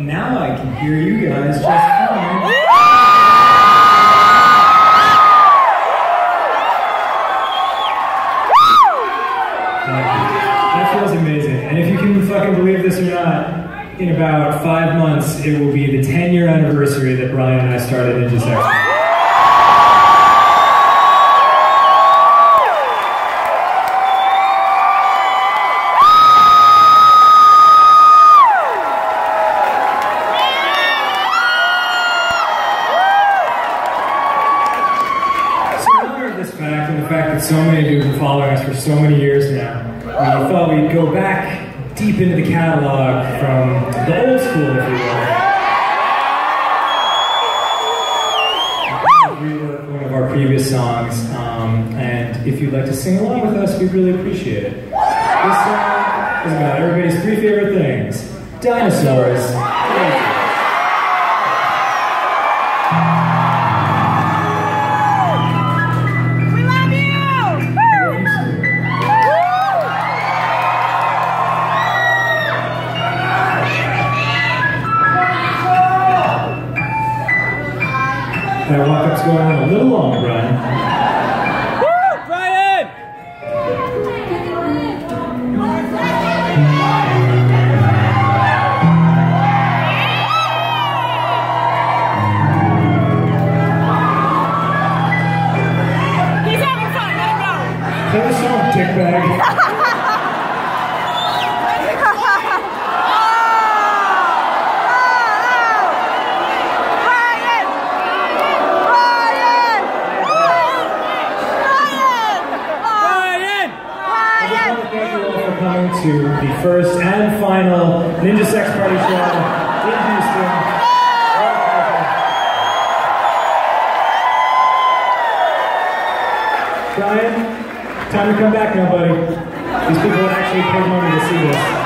now I can hear you guys just fine. That feels amazing. And if you can fucking believe this or not, in about 5 months, it will be the 10-year anniversary that Brian and I started Ninja Sex. And the fact that so many of you have been following us for so many years now, we thought we'd go back deep into the catalog from the old school, if you will. Rework one of our previous songs, and if you'd like to sing along with us, we'd really appreciate it. This song is about everybody's 3 favorite things: dinosaurs. That walk-up's going on a little long, Brian. Woo! Brian! He's having fun, let him go. Play the song, dickbag. Coming to the first and final Ninja Sex Party show in Houston. Brian, time to come back now, buddy. These people would actually pay money to see this.